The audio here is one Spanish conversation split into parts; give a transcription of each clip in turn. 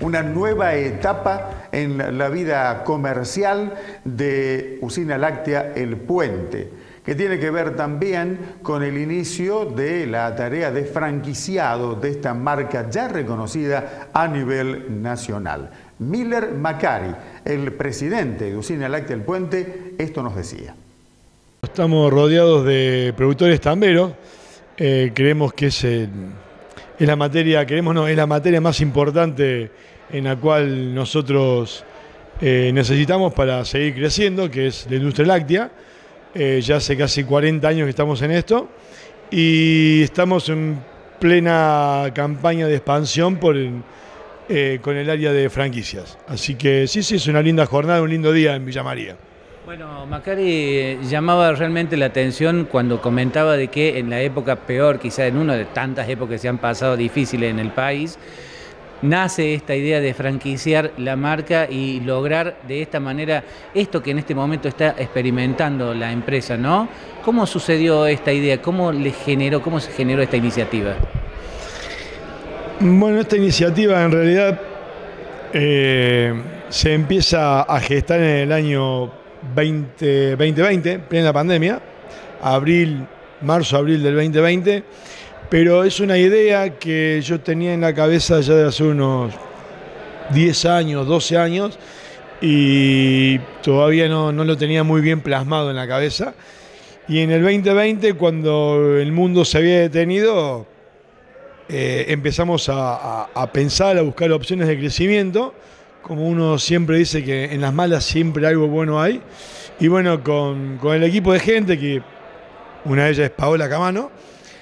una nueva etapa en la vida comercial de Usina Láctea El Puente, que tiene que ver también con el inicio de la tarea de franquiciado de esta marca ya reconocida a nivel nacional. Miller Macari, el presidente de Usina Láctea El Puente, esto nos decía. Estamos rodeados de productores tamberos. Creemos que es la materia, es la materia más importante en la cual nosotros necesitamos para seguir creciendo, que es la industria láctea. Ya hace casi 40 años que estamos en esto y estamos en plena campaña de expansión con el área de franquicias. Así que sí, es una linda jornada, un lindo día en Villa María. Bueno, Macari llamaba realmente la atención cuando comentaba de que en la época peor, quizá en una de tantas épocas que se han pasado difíciles en el país, nace esta idea de franquiciar la marca y lograr de esta manera esto que en este momento está experimentando la empresa, ¿no? ¿Cómo sucedió esta idea? ¿Cómo se generó esta iniciativa? Bueno, esta iniciativa en realidad se empieza a gestar en el año 2020, plena pandemia, marzo-abril del 2020, pero es una idea que yo tenía en la cabeza ya de hace unos 10 años, 12 años, y todavía no lo tenía muy bien plasmado en la cabeza. Y en el 2020, cuando el mundo se había detenido, empezamos a pensar, a buscar opciones de crecimiento. Como uno siempre dice que en las malas siempre algo bueno hay. Y bueno, con el equipo de gente, que una de ellas es Paola Camano,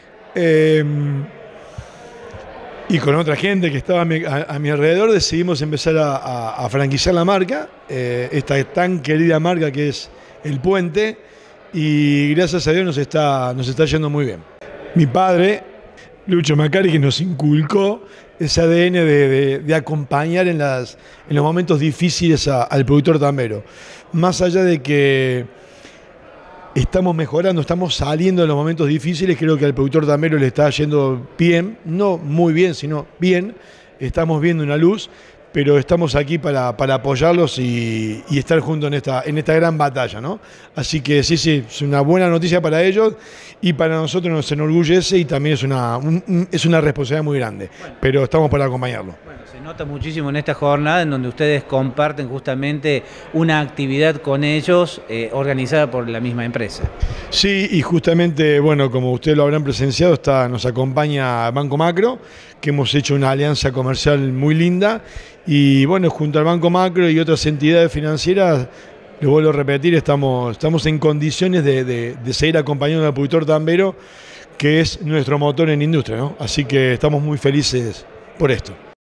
y con otra gente que estaba a mi alrededor, decidimos empezar a franquiciar la marca, esta tan querida marca que es El Puente, y gracias a Dios nos está yendo muy bien. Mi padre, Lucho Macari, que nos inculcó ese ADN de acompañar en los momentos difíciles al productor tambero. Más allá de que estamos mejorando, estamos saliendo de los momentos difíciles, creo que al productor tambero le está yendo bien, no muy bien, sino bien. Estamos viendo una luz, pero estamos aquí para apoyarlos y estar juntos en esta gran batalla, ¿no? Así que sí, es una buena noticia para ellos y para nosotros nos enorgullece y también es una responsabilidad muy grande, pero estamos para acompañarlo. Bueno, se nota muchísimo en esta jornada en donde ustedes comparten justamente una actividad con ellos organizada por la misma empresa. Sí, y justamente, bueno, como ustedes lo habrán presenciado, nos acompaña Banco Macro, que hemos hecho una alianza comercial muy linda. Y bueno, junto al Banco Macro y otras entidades financieras, lo vuelvo a repetir, estamos en condiciones de seguir acompañando al productor tambero, que es nuestro motor en la industria, ¿no? Así que estamos muy felices por esto.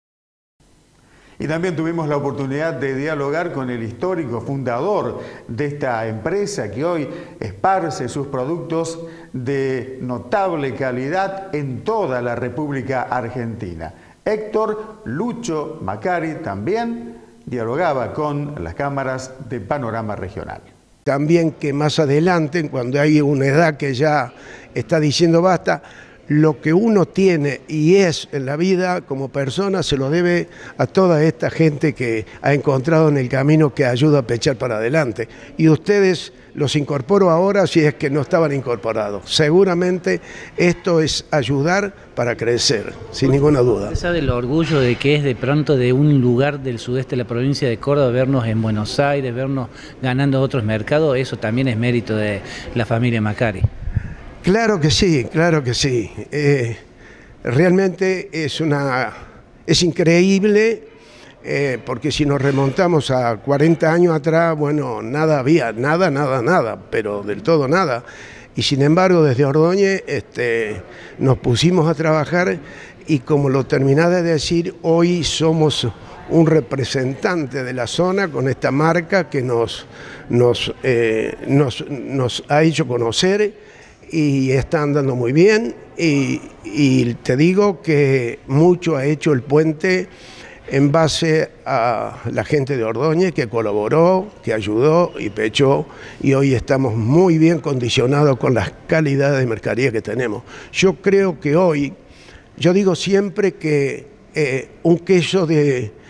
Y también tuvimos la oportunidad de dialogar con el histórico fundador de esta empresa que hoy esparce sus productos de notable calidad en toda la República Argentina. Héctor Lucho Macari también dialogaba con las cámaras de Panorama Regional. También que más adelante, cuando hay una edad que ya está diciendo basta, lo que uno tiene y es en la vida como persona se lo debe a toda esta gente que ha encontrado en el camino que ayuda a pechar para adelante. Y ustedes los incorporo ahora si es que no estaban incorporados. Seguramente esto es ayudar para crecer, sin ninguna duda. ¿Usted sabe el orgullo de que es de pronto de un lugar del sudeste de la provincia de Córdoba vernos en Buenos Aires, vernos ganando otros mercados? Eso también es mérito de la familia Macari. Claro que sí, claro que sí. Realmente es increíble, porque si nos remontamos a 40 años atrás, bueno, nada había, nada, pero del todo nada. Y sin embargo, desde Ordóñez nos pusimos a trabajar y como lo terminé de decir, hoy somos un representante de la zona con esta marca que nos ha hecho conocer y está andando muy bien y te digo que mucho ha hecho El Puente en base a la gente de Ordóñez que colaboró, que ayudó y pechó y hoy estamos muy bien condicionados con las calidades de mercadería que tenemos. Yo creo que hoy, yo digo siempre que un queso de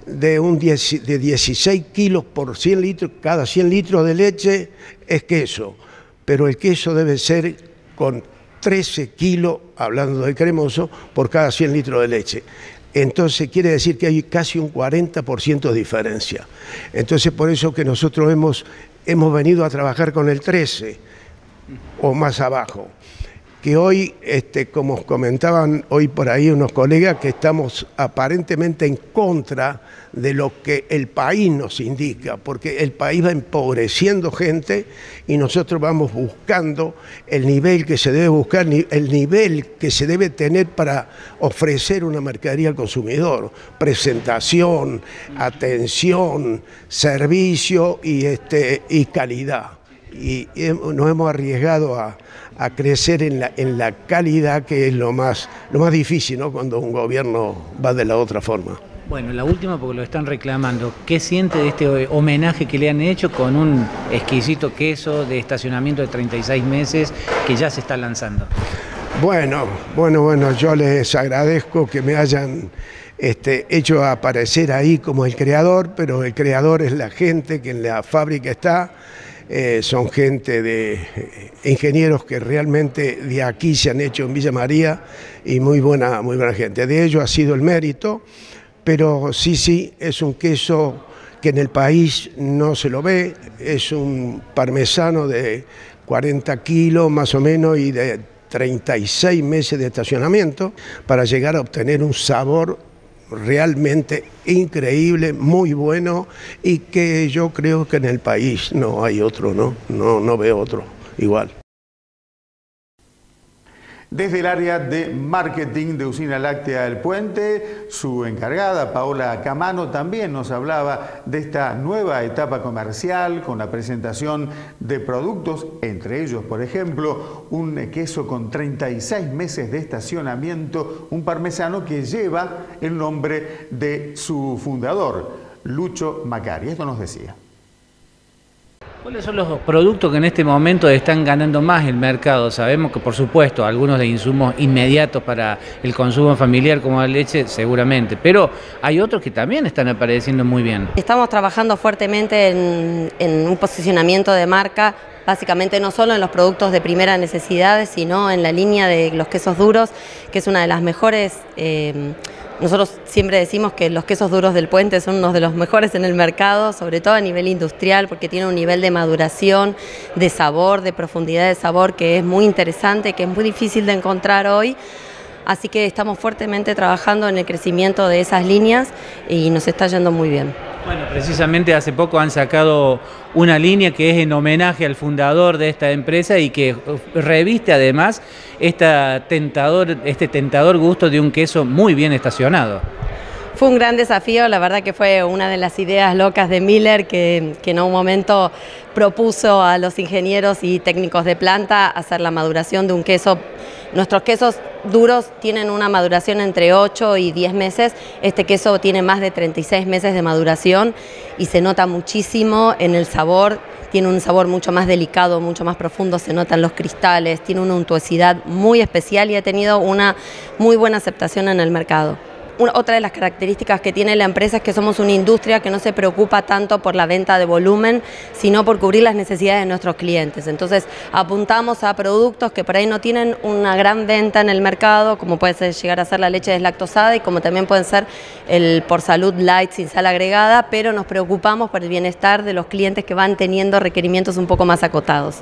de 16 kilos por 100 litros, cada 100 litros de leche es queso, pero el queso debe ser con 13 kilos, hablando del cremoso, por cada 100 litros de leche. Entonces quiere decir que hay casi un 40% de diferencia. Entonces por eso que nosotros hemos venido a trabajar con el 13 o más abajo. Que hoy, como comentaban hoy por ahí unos colegas, que estamos aparentemente en contra de lo que el país nos indica, porque el país va empobreciendo gente y nosotros vamos buscando el nivel que se debe buscar, el nivel que se debe tener para ofrecer una mercadería al consumidor, presentación, atención, servicio y calidad. Y nos hemos arriesgado a crecer en la calidad, que es lo más difícil, ¿no?, cuando un gobierno va de la otra forma. Bueno, la última, porque lo están reclamando. ¿Qué siente de este homenaje que le han hecho con un exquisito queso de estacionamiento de 36 meses que ya se está lanzando? Bueno, yo les agradezco que me hayan hecho aparecer ahí como el creador, pero el creador es la gente que en la fábrica está. Son gente de ingenieros que realmente de aquí se han hecho en Villa María, y muy buena gente. De ello ha sido el mérito, pero sí, es un queso que en el país no se lo ve. Es un parmesano de 40 kilos más o menos y de 36 meses de estacionamiento para llegar a obtener un sabor realmente increíble, muy bueno, y que yo creo que en el país no hay otro, no veo otro igual. Desde el área de marketing de Usina Láctea El Puente, su encargada, Paola Camano, también nos hablaba de esta nueva etapa comercial con la presentación de productos, entre ellos, por ejemplo, un queso con 36 meses de estacionamiento, un parmesano que lleva el nombre de su fundador, Lucho Macari. Esto nos decía. ¿Cuáles son los productos que en este momento están ganando más el mercado? Sabemos que, por supuesto, algunos de insumos inmediatos para el consumo familiar, como la leche, seguramente, pero hay otros que también están apareciendo muy bien. Estamos trabajando fuertemente en un posicionamiento de marca, básicamente no solo en los productos de primera necesidad, sino en la línea de los quesos duros, que es una de las mejores. Nosotros siempre decimos que los quesos duros del Puente son unos de los mejores en el mercado, sobre todo a nivel industrial, porque tienen un nivel de maduración, de sabor, de profundidad de sabor que es muy interesante, que es muy difícil de encontrar hoy. Así que estamos fuertemente trabajando en el crecimiento de esas líneas y nos está yendo muy bien. Bueno, precisamente hace poco han sacado una línea que es en homenaje al fundador de esta empresa y que reviste además este tentador gusto de un queso muy bien estacionado. Fue un gran desafío, la verdad que fue una de las ideas locas de Miller que en un momento propuso a los ingenieros y técnicos de planta hacer la maduración de un queso. Nuestros quesos duros tienen una maduración entre 8 y 10 meses, este queso tiene más de 36 meses de maduración y se nota muchísimo en el sabor, tiene un sabor mucho más delicado, mucho más profundo, se notan los cristales, tiene una untuosidad muy especial y ha tenido una muy buena aceptación en el mercado. Otra de las características que tiene la empresa es que somos una industria que no se preocupa tanto por la venta de volumen, sino por cubrir las necesidades de nuestros clientes. Entonces apuntamos a productos que por ahí no tienen una gran venta en el mercado, como puede llegar a ser la leche deslactosada y como también pueden ser el Por Salud Light sin sal agregada, pero nos preocupamos por el bienestar de los clientes que van teniendo requerimientos un poco más acotados.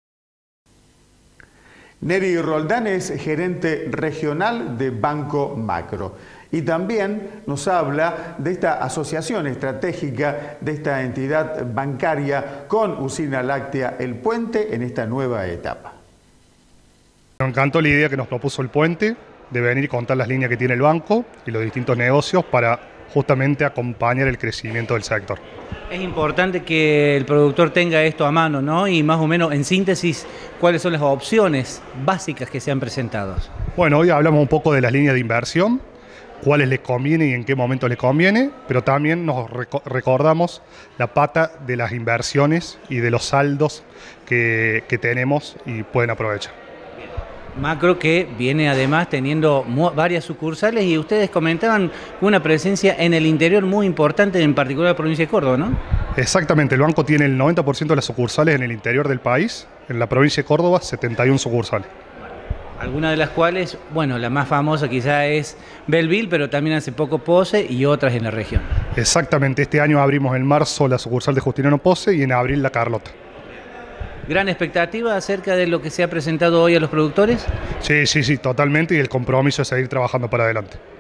Neri Roldán es gerente regional de Banco Macro. Y también nos habla de esta asociación estratégica de esta entidad bancaria con Usina Láctea El Puente en esta nueva etapa. Me encantó la idea que nos propuso El Puente de venir y contar las líneas que tiene el banco y los distintos negocios para justamente acompañar el crecimiento del sector. Es importante que el productor tenga esto a mano, ¿no? Y más o menos, en síntesis, ¿cuáles son las opciones básicas que se han presentado? Bueno, hoy hablamos un poco de las líneas de inversión, cuáles les conviene y en qué momento les conviene, pero también nos recordamos la pata de las inversiones y de los saldos que tenemos y pueden aprovechar. Macro que viene además teniendo varias sucursales y ustedes comentaban una presencia en el interior muy importante, en particular la provincia de Córdoba, ¿no? Exactamente, el banco tiene el 90% de las sucursales en el interior del país, en la provincia de Córdoba 71 sucursales. Algunas de las cuales, bueno, la más famosa quizá es Belleville, pero también hace poco Pose y otras en la región. Exactamente, este año abrimos en marzo la sucursal de Justiniano Pose y en abril la Carlota. ¿Gran expectativa acerca de lo que se ha presentado hoy a los productores? Sí, totalmente, y el compromiso es seguir trabajando para adelante.